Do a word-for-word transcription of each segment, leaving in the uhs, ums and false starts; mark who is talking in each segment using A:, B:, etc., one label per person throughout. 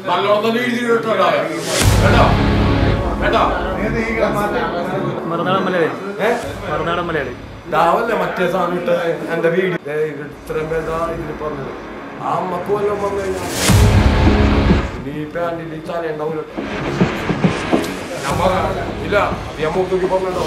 A: Marunadan Mallari. Marunadan Mallari.
B: Davale matte saanute ende video tremenda idile pornu. Amma kolla mamma. Ni pandi di chane ndavule. Namma illa abbiamo tutti pornu.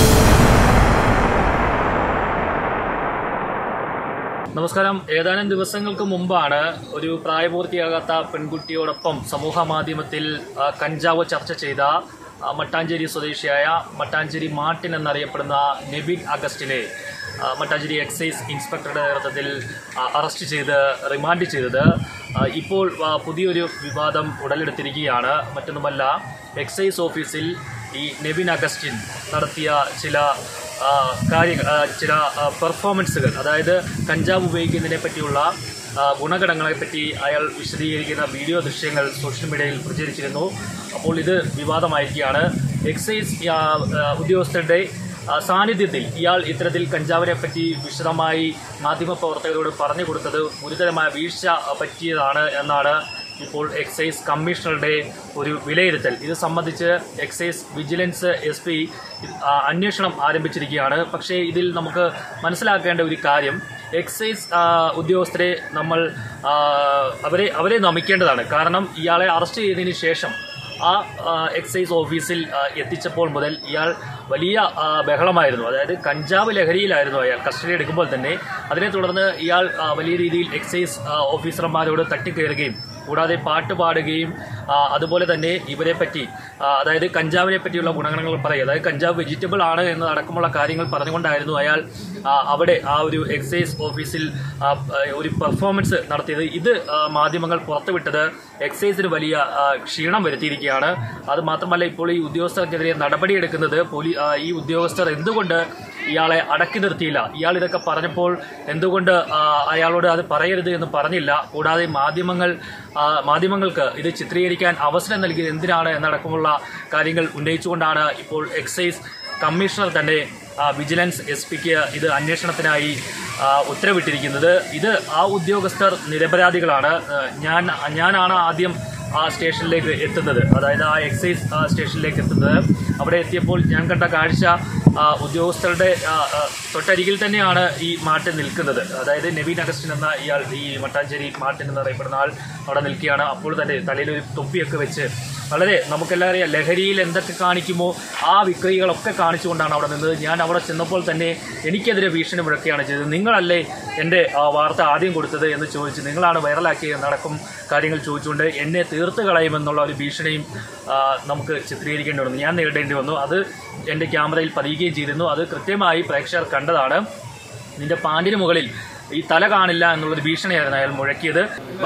A: നമസ്കാരം. ഏതാനും ദിവസങ്ങൾക്ക് മുമ്പാണ് ഒരു പ്രായപൂർത്തിയാകാത്ത പെൺകുട്ടിയോടൊപ്പം സമൂഹ മാധ്യമത്തിൽ കഞ്ചാവ് ചർച്ച ചെയ്ത മട്ടാഞ്ചേരി സ്വദേശിയായ മട്ടാഞ്ചേരി മാർട്ടിൻ എന്നറിയപ്പെടുന്ന നെബിൻ അഗസ്റ്റിനെ മട്ടാഞ്ചേരി എക്സൈസ് ഇൻസ്പെക്ടറുടെ നേതൃത്വത്തിൽ അറസ്റ്റ് ചെയ്ത് റിമാൻഡ് ചെയ്തത് ഇപ്പോൾ പുതിയൊരു വിവാദം ഉടലെടുത്തിരിക്കുകയാണ്. മറ്റൊന്നുമല്ല, എക്സൈസ് ഓഫീസിൽ ഈ നെബിൻ അഗസ്റ്റിൻ നടത്തിയ ചില കാര്യങ്ങൾ, ചില പെർഫോമൻസുകൾ, അതായത് കഞ്ചാവ് ഉപയോഗിക്കുന്നതിനെ പറ്റിയുള്ള ഗുണഗണങ്ങളെപ്പറ്റി അയാൾ വിശദീകരിക്കുന്ന വീഡിയോ ദൃശ്യങ്ങൾ സോഷ്യൽ മീഡിയയിൽ പ്രചരിച്ചിരുന്നു. അപ്പോൾ ഇത് വിവാദമായിരിക്കുകയാണ്. എക്സൈസ് ഉദ്യോഗസ്ഥരുടെ സാന്നിധ്യത്തിൽ ഇയാൾ ഇത്തരത്തിൽ കഞ്ചാവിനെ പറ്റി വിശദമായി മാധ്യമപ്രവർത്തകരോട് പറഞ്ഞു കൊടുത്തത് ഗുരുതരമായ വീഴ്ച പറ്റിയതാണ് എന്നാണ് ഇപ്പോൾ എക്സൈസ് കമ്മീഷണറുടെ ഒരു വിലയിരുത്തൽ. ഇത് സംബന്ധിച്ച് എക്സൈസ് വിജിലൻസ് എസ് പി അന്വേഷണം ആരംഭിച്ചിരിക്കുകയാണ്. പക്ഷേ ഇതിൽ നമുക്ക് മനസ്സിലാക്കേണ്ട ഒരു കാര്യം, എക്സൈസ് ഉദ്യോഗസ്ഥരെ നമ്മൾ അവരെ അവരെ നമിക്കേണ്ടതാണ്. കാരണം ഇയാളെ അറസ്റ്റ് ചെയ്തതിന് ശേഷം ആ എക്സൈസ് ഓഫീസിൽ എത്തിച്ചപ്പോൾ മുതൽ ഇയാൾ വലിയ ബഹളമായിരുന്നു. അതായത് കഞ്ചാവ് ലഹരിയിലായിരുന്നു അയാൾ കസ്റ്റഡി എടുക്കുമ്പോൾ തന്നെ. അതിനെ തുടർന്ന് ഇയാൾ വലിയ രീതിയിൽ എക്സൈസ് ഓഫീസർമാരോട് തട്ടിക്കയറുകയും കൂടാതെ പാട്ട് പാടുകയും അതുപോലെ തന്നെ ഇവരെ പറ്റി, അതായത് കഞ്ചാവിനെ പറ്റിയുള്ള ഗുണഗണങ്ങൾ പറയുക, അതായത് കഞ്ചാവ് വെജിറ്റബിൾ ആണ് എന്നതടക്കമുള്ള കാര്യങ്ങൾ പറഞ്ഞുകൊണ്ടായിരുന്നു അയാൾ അവിടെ ആ ഒരു എക്സൈസ് ഓഫീസിൽ ഒരു പെർഫോമൻസ് നടത്തിയത്. ഇത് മാധ്യമങ്ങൾ പുറത്തുവിട്ടത് എക്സൈസിന് വലിയ ക്ഷീണം വരുത്തിയിരിക്കുകയാണ്. അത് മാത്രമല്ല, ഇപ്പോൾ ഈ ഉദ്യോഗസ്ഥർക്കെതിരെ നടപടിയെടുക്കുന്നത് ഈ ഉദ്യോഗസ്ഥർ എന്തുകൊണ്ട് ഇയാളെ അടക്കി നിർത്തിയില്ല, ഇയാൾ ഇതൊക്കെ പറഞ്ഞപ്പോൾ എന്തുകൊണ്ട് അയാളോട് അത് പറയരുത് എന്ന് പറഞ്ഞില്ല, കൂടാതെ മാധ്യമങ്ങൾ മാധ്യമങ്ങൾക്ക് ഇത് ചിത്രീകരിക്കാൻ അവസരം നൽകിയത് എന്തിനാണ് എന്നടക്കമുള്ള കാര്യങ്ങൾ ഉന്നയിച്ചുകൊണ്ടാണ് ഇപ്പോൾ എക്സൈസ് കമ്മീഷണർ തന്നെ വിജിലൻസ് എസ് പിക്ക് ഇത് അന്വേഷണത്തിനായി ഉത്തരവിട്ടിരിക്കുന്നത്. ഇത് ആ ഉദ്യോഗസ്ഥർ നിരപരാധികളാണ്. ഞാൻ ഞാനാണ് ആദ്യം ആ സ്റ്റേഷനിലേക്ക് എത്തുന്നത്, അതായത് ആ എക്സൈസ് സ്റ്റേഷനിലേക്ക് എത്തുന്നത്. അവിടെ എത്തിയപ്പോൾ ഞാൻ കണ്ട കാഴ്ച, ഉദ്യോഗസ്ഥരുടെ തൊട്ടരികിൽ തന്നെയാണ് ഈ മാർട്ടിൻ നിൽക്കുന്നത്. അതായത് നെബിൻ അഗസ്റ്റിൻ എന്ന ഇയാൾ, ഈ മട്ടാഞ്ചേരി മാർട്ടിൻ എന്നറിയപ്പെടുന്ന ആൾ അവിടെ നിൽക്കുകയാണ്. അപ്പോൾ തന്നെ തലയിൽ ഒരു തൊപ്പിയൊക്കെ വെച്ച് വളരെ നമുക്കെല്ലാം അറിയാം, ലഹരിയിൽ എന്തൊക്കെ കാണിക്കുമോ ആ വിക്രികളൊക്കെ കാണിച്ചുകൊണ്ടാണ് അവിടെ നിന്നത്. ഞാൻ അവിടെ ചെന്നപ്പോൾ തന്നെ എനിക്കെതിരെ ഭീഷണി മുഴക്കുകയാണ് ചെയ്തത്. നിങ്ങളല്ലേ എൻ്റെ വാർത്ത ആദ്യം കൊടുത്തത് എന്ന് ചോദിച്ച്, നിങ്ങളാണ് വൈറലാക്കിയത് എന്നടക്കം കാര്യങ്ങൾ ചോദിച്ചുകൊണ്ട് എന്നെ തീർത്ത് കളയുമെന്നുള്ള ഒരു ഭീഷണിയും നമുക്ക് ചിത്രീകരിക്കേണ്ടി വന്നു, ഞാൻ നേരിടേണ്ടി വന്നു. അത് എൻ്റെ ക്യാമറയിൽ പതിയുകയും ചെയ്തിരുന്നു. അത് കൃത്യമായി പ്രേക്ഷകർ കണ്ടതാണ്. നിന്റെ പാൻറിന് മുകളിൽ ഈ തല കാണില്ല എന്നുള്ളൊരു ഭീഷണിയായിരുന്നു അയാൾ മുഴക്കിയത്.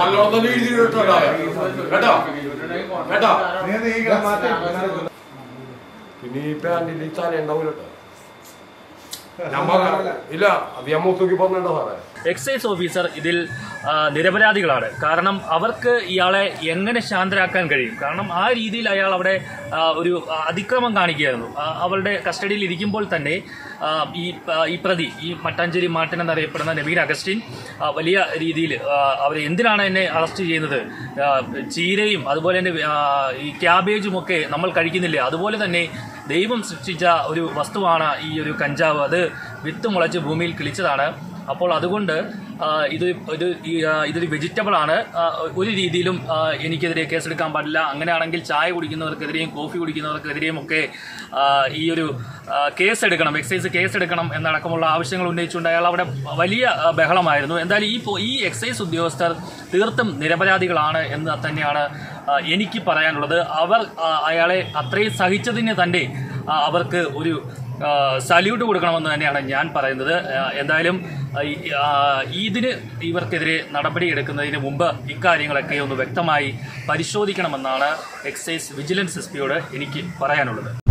B: Ni pandi di chane ndavule. Namma illa abbiamo tutti pornu.
A: Excise officer ഇതിൽ നിരപരാധികളാണ്. കാരണം അവർക്ക് ഇയാളെ എങ്ങനെ ശാന്തരാക്കാൻ കഴിയും? കാരണം ആ രീതിയിൽ അയാൾ അവിടെ ഒരു അതിക്രമം കാണിക്കുകയായിരുന്നു. അവളുടെ കസ്റ്റഡിയിൽ ഇരിക്കുമ്പോൾ തന്നെ ഈ ഈ പ്രതി, ഈ മട്ടാഞ്ചേരി മാർട്ടിൻ എന്നറിയപ്പെടുന്ന നെബിൻ അഗസ്റ്റിൻ വലിയ രീതിയിൽ അവർ എന്തിനാണ് എന്നെ അറസ്റ്റ് ചെയ്യുന്നത്, ചീരയും അതുപോലെ തന്നെ ഈ ക്യാബേജും ഒക്കെ നമ്മൾ കഴിക്കുന്നില്ലേ, അതുപോലെ തന്നെ ദൈവം സൃഷ്ടിച്ച ഒരു വസ്തുവാണ് ഈ ഒരു കഞ്ചാവ്, അത് വിത്ത് മുളച്ച് ഭൂമിയിൽ കിളിച്ചതാണ്. അപ്പോൾ അതുകൊണ്ട് ഇത് ഇത് ഇതൊരു വെജിറ്റബിൾ ആണ്, ഒരു രീതിയിലും എനിക്കെതിരെ കേസെടുക്കാൻ പാടില്ല. അങ്ങനെയാണെങ്കിൽ ചായ കുടിക്കുന്നവർക്കെതിരെയും കോഫി കുടിക്കുന്നവർക്കെതിരെയും ഒക്കെ ഈ ഒരു കേസെടുക്കണം, എക്സൈസ് കേസെടുക്കണം എന്നടക്കമുള്ള ആവശ്യങ്ങൾ ഉന്നയിച്ചുകൊണ്ട് അയാൾ അവിടെ വലിയ ബഹളമായിരുന്നു. എന്തായാലും ഈ ഈ എക്സൈസ് ഉദ്യോഗസ്ഥർ തീർത്തും നിരപരാധികളാണ് എന്ന് തന്നെയാണ് എനിക്ക് പറയാനുള്ളത്. അവർ അയാളെ അത്രയും സഹിച്ചതിന് തന്നെ അവർക്ക് ഒരു സല്യൂട്ട് കൊടുക്കണമെന്ന് തന്നെയാണ് ഞാൻ പറയുന്നത്. എന്തായാലും ഇതിന് ഇവർക്കെതിരെ നടപടിയെടുക്കുന്നതിന് മുമ്പ് ഇക്കാര്യങ്ങളൊക്കെ ഒന്ന് വ്യക്തമായി പരിശോധിക്കണമെന്നാണ് എക്സൈസ് വിജിലൻസ് എസ് പിയോട് എനിക്ക് പറയാനുള്ളത്.